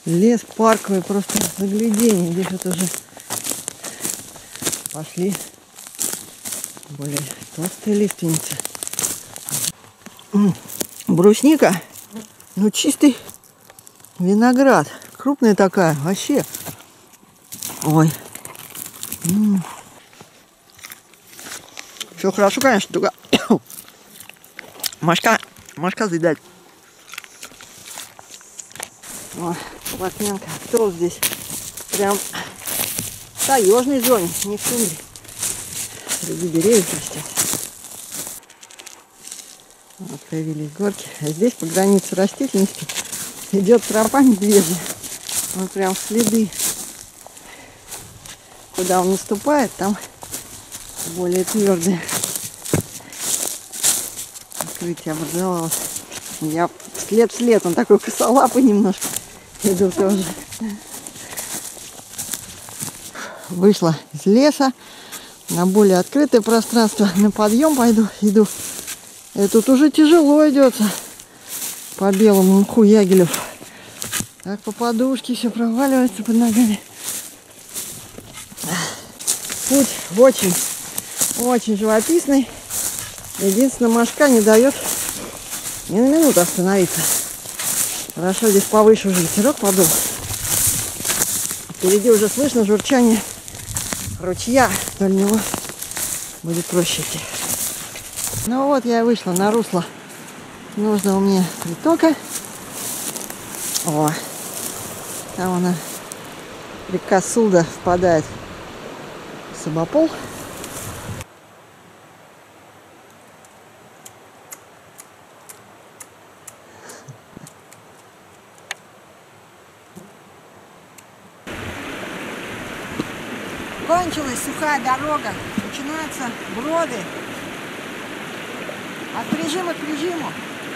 Лес парковый, просто загляденье. Здесь вот уже пошли более толстые лиственницы. Брусника, ну чистый виноград. Крупная такая, вообще. Ой. Все хорошо, конечно, только Машка заедает. О, Латнянка. Кто здесь? Прям в таежной зоне, не в тундре. Среди деревьев растет. Вот появились горки. А здесь по границе растительности идет тропа медвежья. Вот прям следы. Куда он наступает, там более твердые. Открытие образовалось. Я вслед, он такой косолапый немножко. Иду тоже. Вышла из леса на более открытое пространство. На подъем иду. И тут уже тяжело идется по белому мху ягелев. Так по подушке все проваливается под ногами. Путь очень живописный. Единственное, Машка не дает ни на минуту остановиться. Хорошо, здесь повыше уже ветерок подул. Впереди уже слышно журчание ручья. Вдоль него будет проще идти. Ну вот я и вышла на русло нужного мне притока. О, там она, река Сулда, впадает в Собопол. Кончилась сухая дорога, начинаются броды. От прижима к прижиму.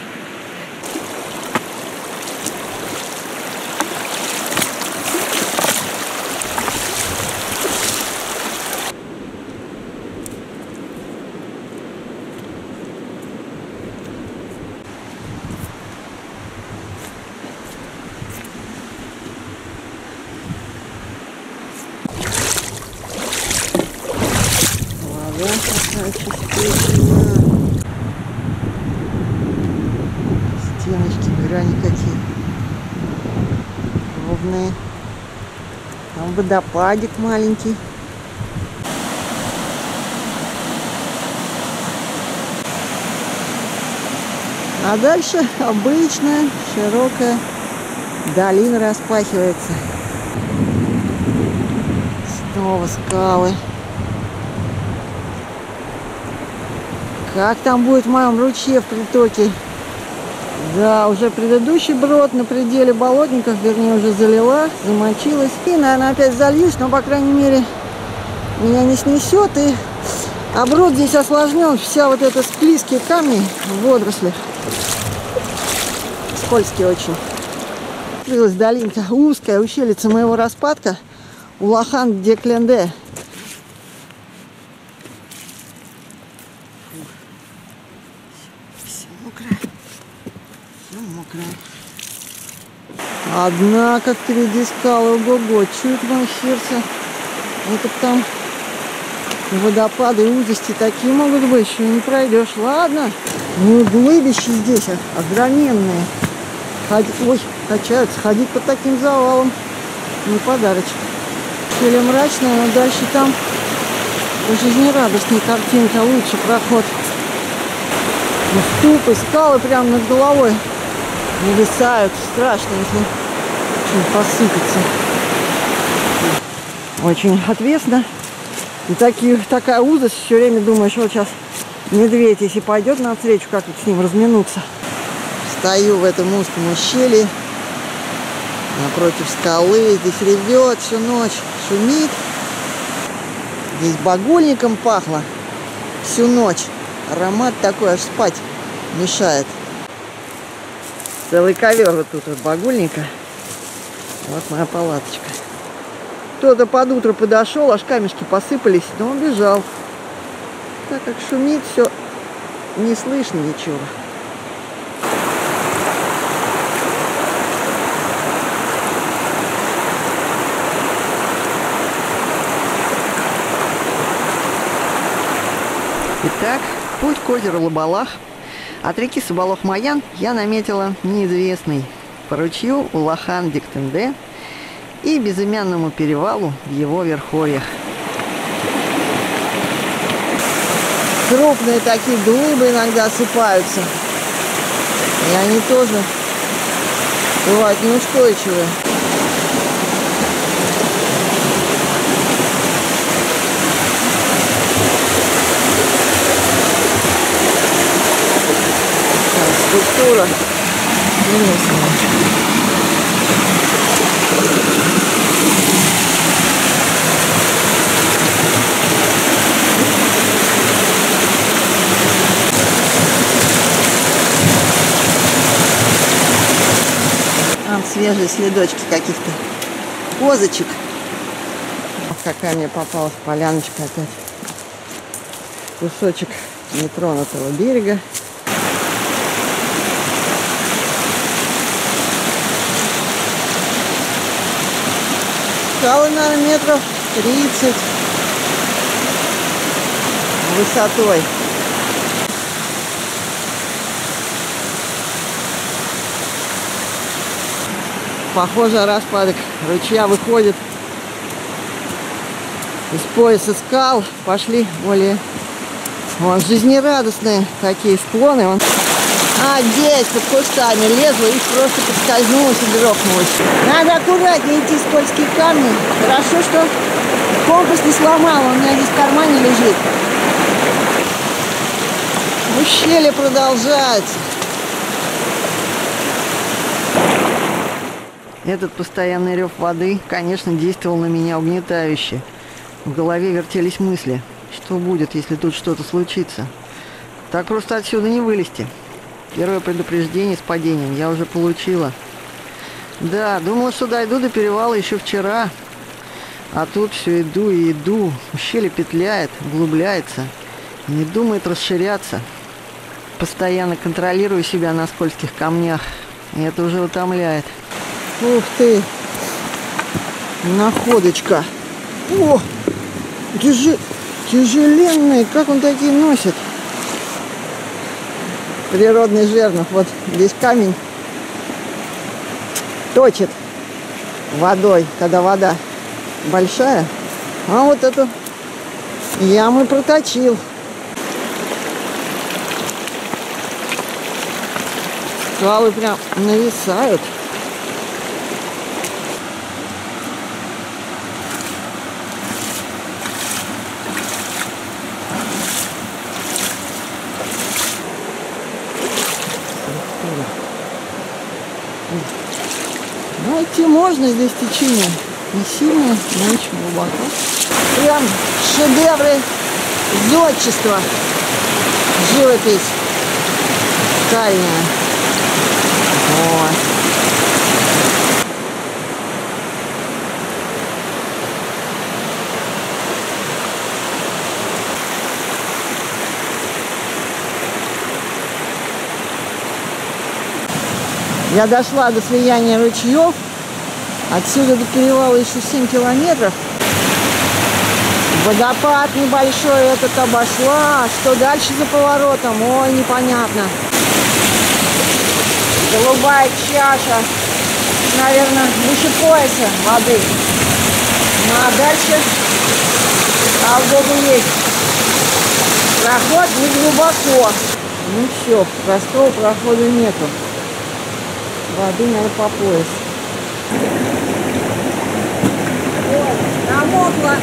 Стеночки, грани какие ровные. Там водопадик маленький. А дальше обычная широкая долина распахивается. Снова скалы. Как там будет в моем ручье в притоке? Да, уже предыдущий брод на пределе болотников, вернее, уже залила, замочилась. И, наверное, опять зальюсь, но, по крайней мере, меня не снесет. А брод здесь осложнен. Вся вот эта склизкие камни в водорослях. Скользкие очень. Открылась долинка, узкая ущелица моего распадка. Улахан-де-Кленде. Однако впереди скалы, ого-го, чует мое сердце. Это там водопады и узости такие могут быть, что не пройдешь. Ладно, ну глыбища здесь огроменные. Ой, качаются, ходить по таким завалам не подарочек. Или мрачная, но дальше там жизнерадостная картинка, лучше проход. Уступы, скалы прямо над головой нависают. Страшно, если посыпется. Очень отвесно. И такая узость, все время думаешь, вот сейчас медведь, если пойдет навстречу, как с ним разминуться. Стою в этом узком ущелье напротив скалы. Здесь ревет всю ночь, шумит. Здесь багульником пахло всю ночь. Аромат такой, аж спать мешает. Целый ковер вот тут вот багульника. Вот моя палаточка. Кто-то под утро подошел, аж камешки посыпались, но он бежал. Так как шумит, все не слышно ничего. Путь к озеру Лабалах от реки Сабалох-Маян я наметила неизвестный по ручью Улахан-Диктенде и безымянному перевалу в его верховьях. Крупные такие глыбы иногда осыпаются, и они тоже бывают неустойчивые. Скульптура интересная. Там свежие следочки каких-то козочек. Какая мне попалась поляночка опять. Кусочек нетронутого берега. Скалы, наверное, метров 30 высотой. Похоже, распадок ручья выходит из пояса скал. Пошли более жизнерадостные такие склоны. А здесь под кустами лезла и просто подскользнулась и грохнулась. Надо аккуратнее идти, скользкие камни. Хорошо, что компас не сломал, он у меня здесь в кармане лежит. Ущелье продолжается. Этот постоянный рев воды, конечно, действовал на меня угнетающе. В голове вертелись мысли, что будет, если тут что-то случится. Так просто отсюда не вылезти. Первое предупреждение с падением я уже получила. Да, думала, что дойду до перевала еще вчера. А тут все иду и иду. Ущелье петляет, углубляется. И не думает расширяться. Постоянно контролирую себя на скользких камнях. И это уже утомляет. Ух ты! Находочка! О! Тяжеленные! Как он такие носит? Природный жернов. Вот здесь камень точит водой, когда вода большая. А вот эту яму проточил. Скалы прям нависают. Найти можно здесь течение. Не сильно, но очень глубоко. Прям шедевры зодчества. Живопись скальная. Вот. Я дошла до слияния ручьев. Отсюда до перевала еще 7 километров. Водопад небольшой этот обошла. Что дальше за поворотом? Ой, непонятно. Голубая чаша. Наверное, выше пояса воды. Ну а дальше, слава богу, есть. Проход не глубоко. Ну все, простого прохода нету. Воды, наверное, по пояс. Ой, намокла.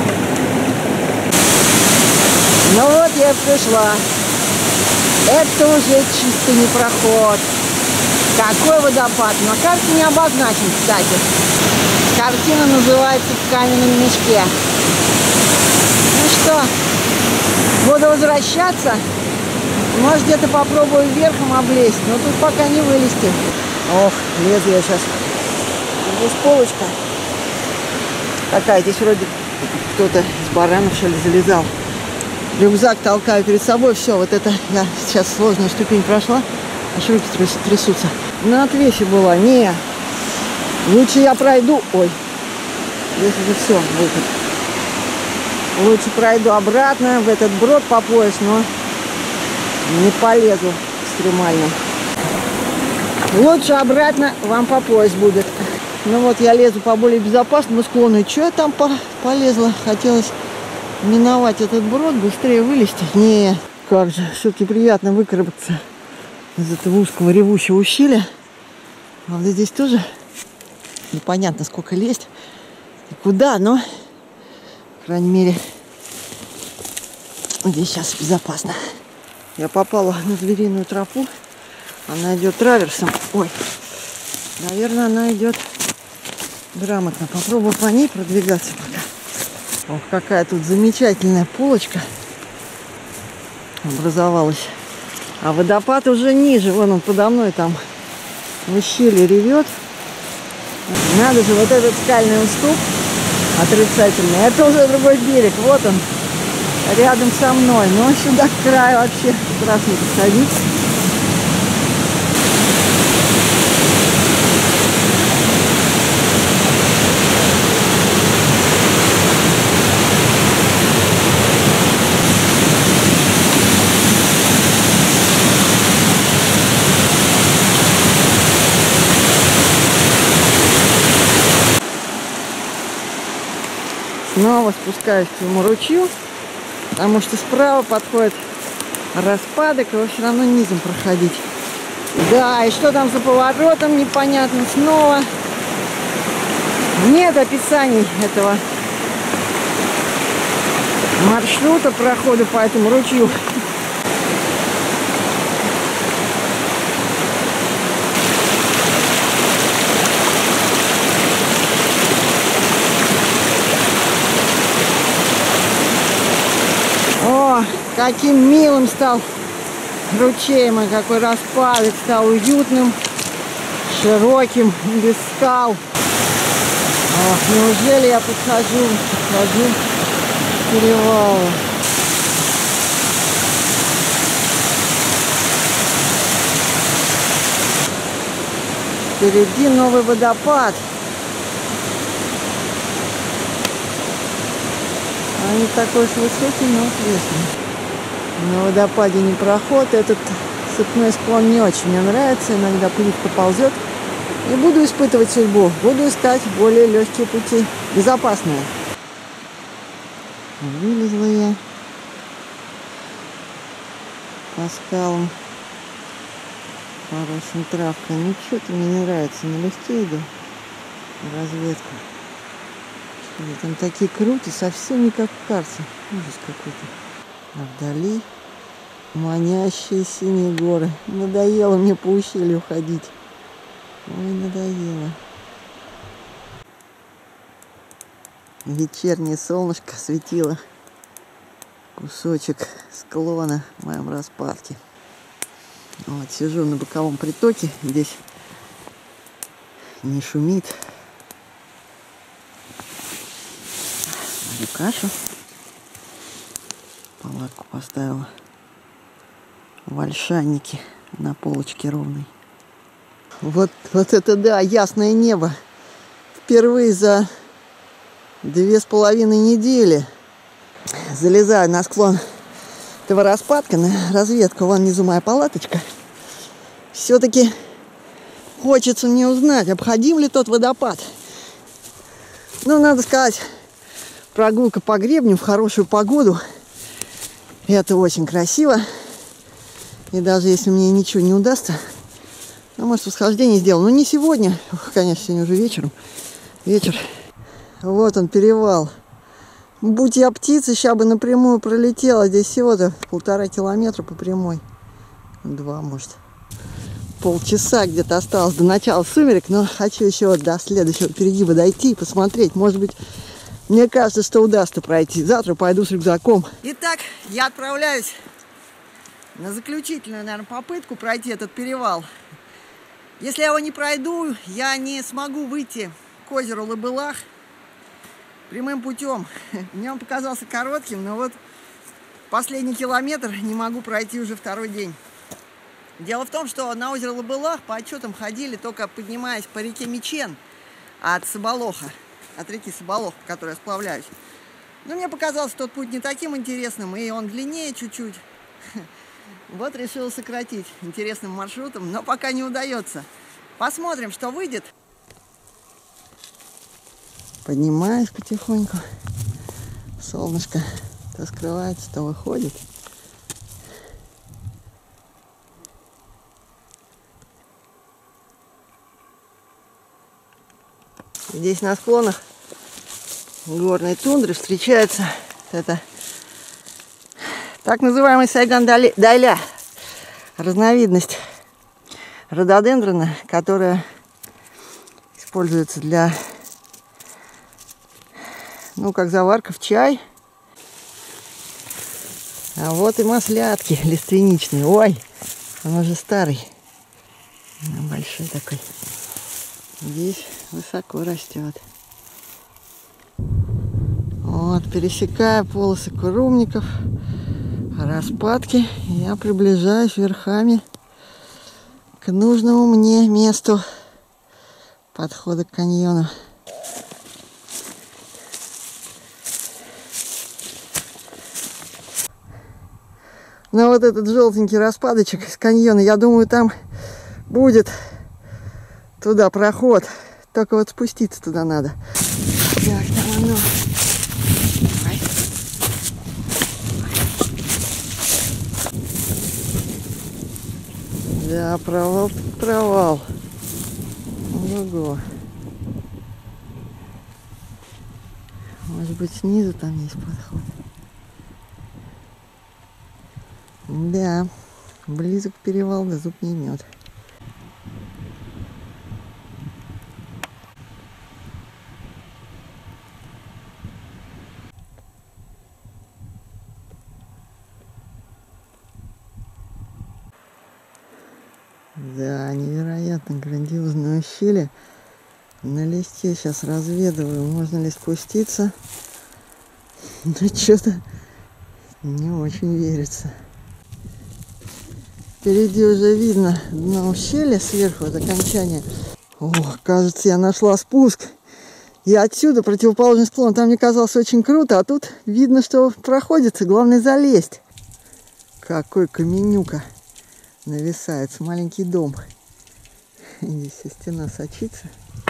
Ну вот я пришла. Это уже чисто не проход. Какой водопад? На карте не обозначен, кстати. Картина называется «В каменном мешке». Ну что, буду возвращаться. Может, где-то попробую верхом облезть, но тут пока не вылезти. Ох, лезу я сейчас. Здесь полочка. Такая, здесь вроде кто-то с баранов, что ли, залезал. Рюкзак толкаю перед собой. Все, вот это я сейчас сложную ступень прошла. Аж руки трясутся. На отвесе была. Не. Лучше я пройду. Ой. Здесь уже все, выход. Лучше пройду обратно в этот брод по пояс, но Не полезу экстремально. Лучше обратно вам по пояс будет. Ну вот я лезу по более безопасному склону. И что я там полезла? Хотелось миновать этот брод, быстрее вылезти. Не, как же, все-таки приятно выкарабкаться из этого узкого ревущего ущелья. Правда, здесь тоже непонятно, сколько лезть и куда, но, по крайней мере, здесь сейчас безопасно. Я попала на звериную тропу. Она идет траверсом. Ой, наверное, она идет грамотно. Попробую по ней продвигаться пока. Ох, какая тут замечательная полочка образовалась. А водопад уже ниже. Вон он подо мной там в ущелье ревет. Надо же, вот этот скальный уступ отрицательный. Это уже другой берег. Вот он, рядом со мной. Но сюда к краю вообще страшно подходить. Снова спускаюсь к своему ручью, потому что справа подходит распадок, его все равно низом проходить. Да, и что там за поворотом, непонятно снова. Нет описаний этого маршрута прохода по этому ручью. Каким милым стал ручей мой, какой распадок, стал уютным, широким, без скал. Ох, неужели я подхожу к перевалу? Впереди новый водопад. Он не такой уж высокий, но ответственный. На водопаде не проход. Этот сыпной склон не очень мне нравится. Иногда плитка ползет. И буду испытывать судьбу. Буду искать более легкие пути. Безопасные. Вылезла я по скалам. Поросшим травкой. Ну что-то мне не нравится. Налегке иду. Разведка. Там такие крути, совсем не как в карте. Ужас какой-то. А вдали манящие синие горы. Надоело мне по ущелью ходить. Ой, надоело. Вечернее солнышко светило кусочек склона в моем распадке. Вот, сижу на боковом притоке. Здесь не шумит. Варю кашу. Палатку поставила в ольшаннике на полочке ровной. Вот это да, ясное небо. Впервые за 2,5 недели залезаю на склон этого распадка, на разведку. Вон внизу моя палаточка. Все-таки хочется мне узнать, обходим ли тот водопад. Ну, надо сказать, прогулка по гребню в хорошую погоду. Это очень красиво. И даже если мне ничего не удастся, ну, может, восхождение сделаю. Но не сегодня. Конечно, сегодня уже вечером. Вечер. Вот он, перевал. Будь я птицей, сейчас бы напрямую пролетела. Здесь всего-то 1,5 километра по прямой. 2, может. Полчаса где-то осталось до начала сумерек. Но хочу еще до следующего перегиба дойти и посмотреть. Может быть, мне кажется, что удастся пройти. Завтра пойду с рюкзаком. Итак, я отправляюсь на заключительную, наверное, попытку пройти этот перевал. Если я его не пройду, я не смогу выйти к озеру Лыбылах прямым путем. Мне он показался коротким, но вот последний километр не могу пройти уже второй день. Дело в том, что на озеро Лыбылах по отчетам ходили, только поднимаясь по реке Мечен от Соболоха. От реки Соболох, по которой я сплавляюсь. Но мне показался тот путь не таким интересным, и он длиннее чуть-чуть. Вот решила сократить интересным маршрутом, но пока не удается. Посмотрим, что выйдет. Поднимаюсь потихоньку. Солнышко то скрывается, то выходит. Здесь на склонах горной тундры встречается это так называемый сайган-дайля, разновидность рододендрона, которая используется для, ну, как заварка в чай. А вот и маслятки лиственничные. Ой, он уже старый, большой такой. Здесь высоко растет. Вот, пересекая полосы курумников, распадки, я приближаюсь верхами к нужному мне месту подхода к каньону. Но вот этот желтенький распадочек из каньона, я думаю, там будет туда проход. Только вот спуститься туда надо. Так, там оно. Да, провал, провал. Ого. Может быть, снизу там есть подход. Да, близок перевал, да зуб не имет. Да, невероятно грандиозное ущелье. На листе сейчас разведываю, можно ли спуститься. Но что-то не очень верится. Впереди уже видно дно ущелья сверху от окончания. О, кажется, я нашла спуск. И отсюда противоположный склон. Там мне казалось очень круто, а тут видно, что проходится. Главное залезть. Какой каменюка нависает, маленький дом. Здесь вся стена сочится.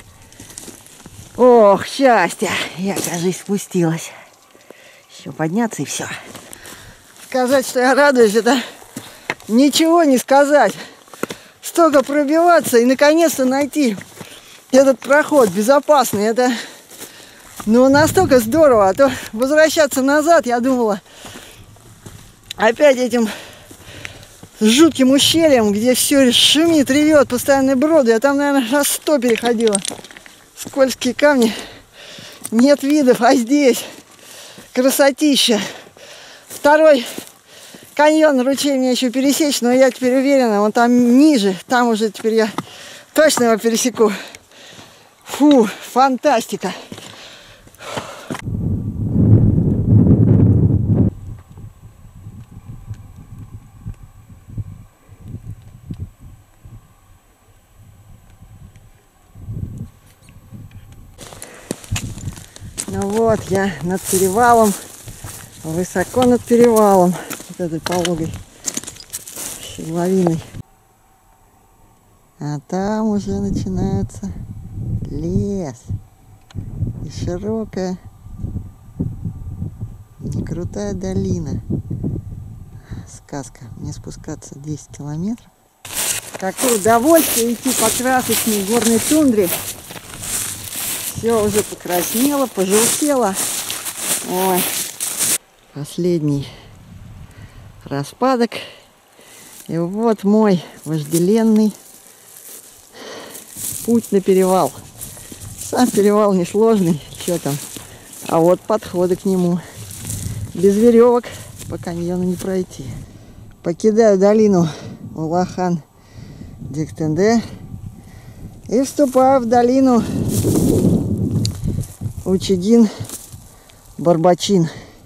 Ох, счастье! Я, кажется, спустилась. Еще подняться и все. Сказать, что я радуюсь, это ничего не сказать. Столько пробиваться и наконец-то найти этот проход безопасный. Это, ну, настолько здорово. А то возвращаться назад, я думала, опять этим жутким ущельем, где все шумит, ревет, постоянные броды. Я там, наверное, раз 100 переходила. Скользкие камни. Нет видов, а здесь красотища. Второй каньон, ручей мне еще пересечь, но я теперь уверена, он там ниже. Там уже теперь я точно его пересеку. Фу, фантастика. Ну вот, я над перевалом, высоко над перевалом, вот этой пологой седловиной. А там уже начинается лес. И широкая, некрутая долина. Сказка. Мне спускаться 10 километров. Какое удовольствие идти по красочной горной тундре. Все уже покраснело, пожелтело. Ой. Последний распадок. И вот мой вожделенный путь на перевал. Сам перевал несложный, что там. А вот подходы к нему. Без веревок по каньону не пройти. Покидаю долину Улахан-Диктенде и вступаю в долину Учегин-Барбачин.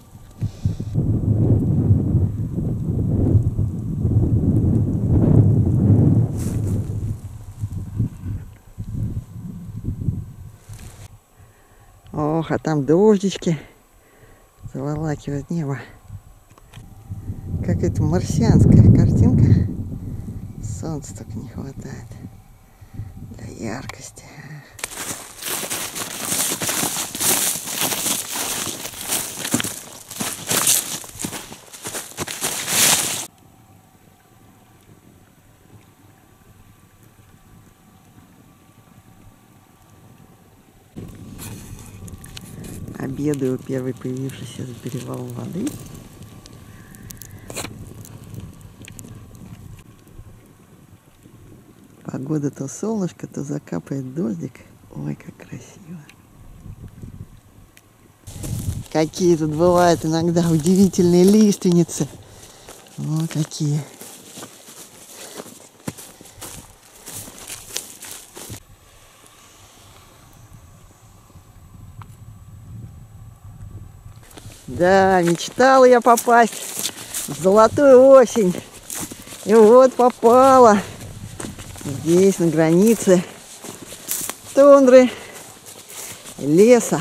Ох, а там дождички заволакивают небо. Какая-то марсианская картинка. Солнца только не хватает для яркости. Обедаю первый появившийся с перевала воды. Погода то солнышко, то закапает дождик. Ой, как красиво. Какие тут бывают иногда удивительные лиственницы. Вот какие. Да, мечтала я попасть в золотую осень. И вот попала. Здесь, на границе тундры и леса.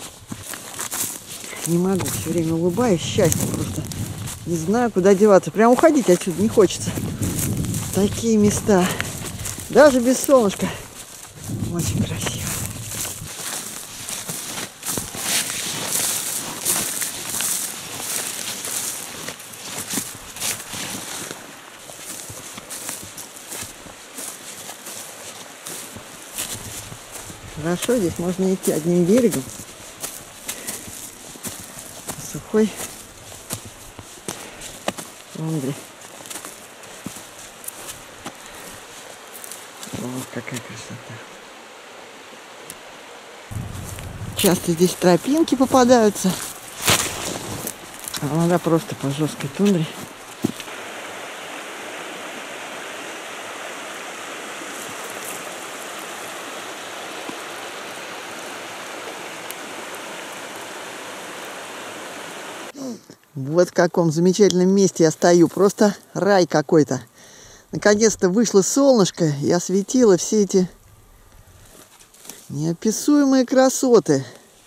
Не могу, все время улыбаюсь, счастье просто. Не знаю, куда деваться. Прям уходить отсюда не хочется. Такие места. Даже без солнышка. Очень красиво. Хорошо, здесь можно идти одним берегом. Сухой тундре. Вот какая красота. Часто здесь тропинки попадаются. А иногда просто по жесткой тундре. Вот в каком замечательном месте я стою. Просто рай какой-то. Наконец-то вышло солнышко и осветило все эти неописуемые красоты.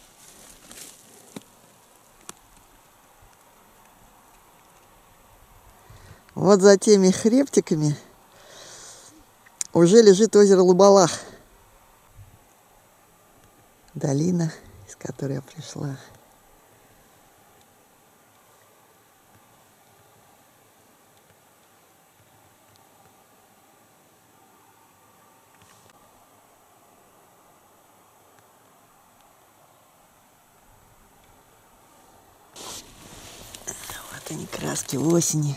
Вот за теми хребтиками уже лежит озеро Лабалах. Долина, из которой я пришла. Вот они, краски осени.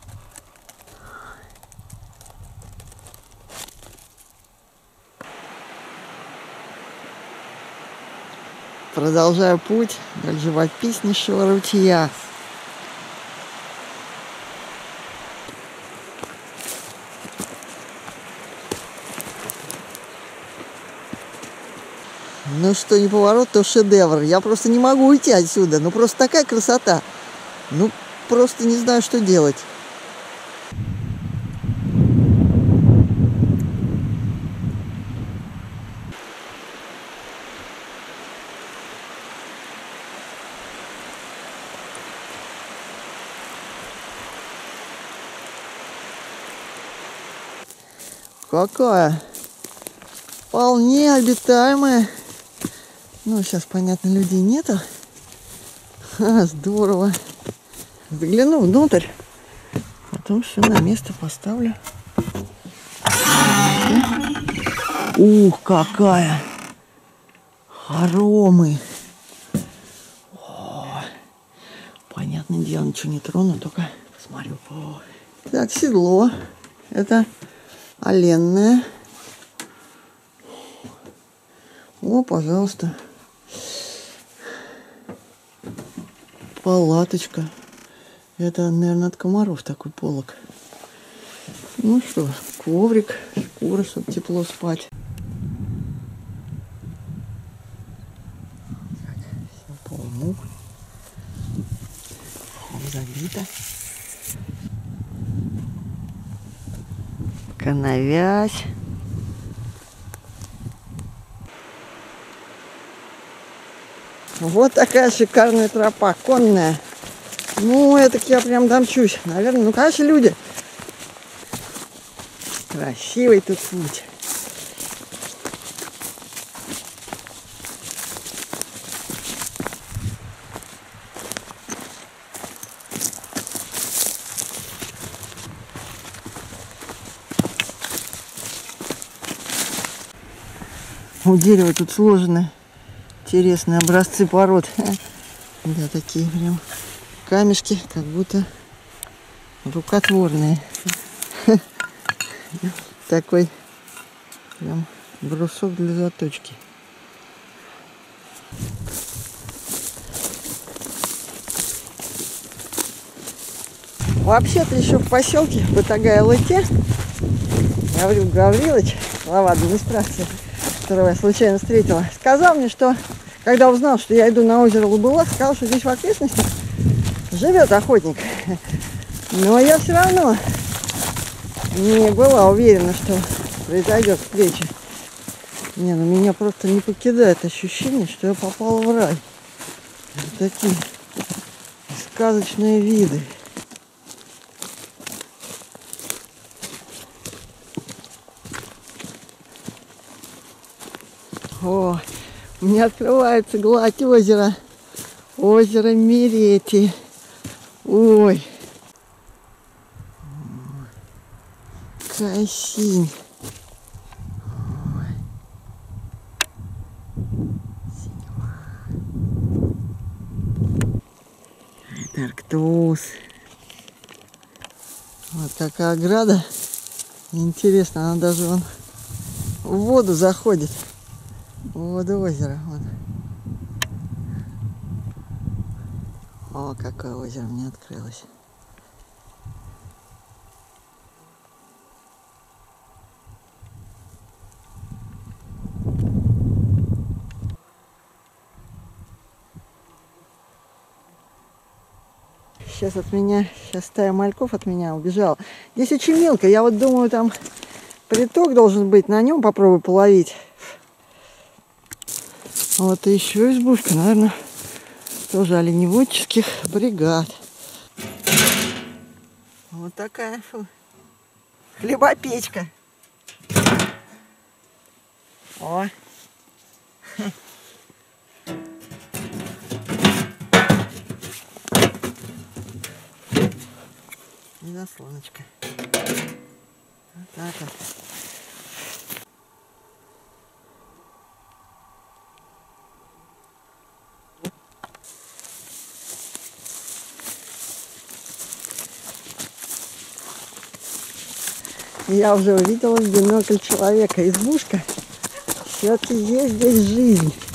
Продолжаю путь вдоль живописнейшего ручья. Ну что, не поворот, то шедевр. Я просто не могу уйти отсюда. Ну просто такая красота. Ну просто не знаю, что делать. Какая вполне обитаемая. Ну, сейчас, понятно, людей нету. Здорово. Загляну внутрь. Потом все на место поставлю. Ух, какая! Хоромы. О, понятное дело, ничего не трону, только посмотрю. О. Так, седло. Это оленное. О, пожалуйста. Палаточка. Это, наверное, от комаров такой полог. Ну что, коврик, шкура, чтобы тепло спать. Все по уму. Забито. Коновязь. Вот такая шикарная тропа, конная. Ну, это я прям домчусь. Наверное, ну, конечно, люди. Красивый тут путь. У дерева тут сложены интересные образцы пород. Да, такие прям камешки, как будто рукотворные. Такой прям брусок для заточки. Вообще-то еще в поселке Батагай-Лыте Гаврилович, глава администрации, которого я случайно встретила, сказал мне, что когда узнал, что я иду на озеро Лабула, сказал, что здесь в окрестностях живет охотник. Но я все равно не была уверена, что произойдет встреча. Не, ну меня просто не покидает ощущение, что я попала в рай. Вот такие сказочные виды. О, у меня открывается гладь озера. Озеро Мерети. Ой. Какая синь. Это Арктуз. Вот такая ограда. Интересно, она даже вон в воду заходит. В воду озера. Вот. О, какое озеро мне открылось. Сейчас стая мальков от меня убежала. Здесь очень мелко. Я вот думаю, там приток должен быть. На нем попробую половить. Вот и еще избушка, наверное, тоже оленеводческих бригад. Вот такая хлебопечка. О! И заслоночка. Вот так вот. Я уже увидела в бинокль человека. Избушка. Все-таки есть здесь жизнь.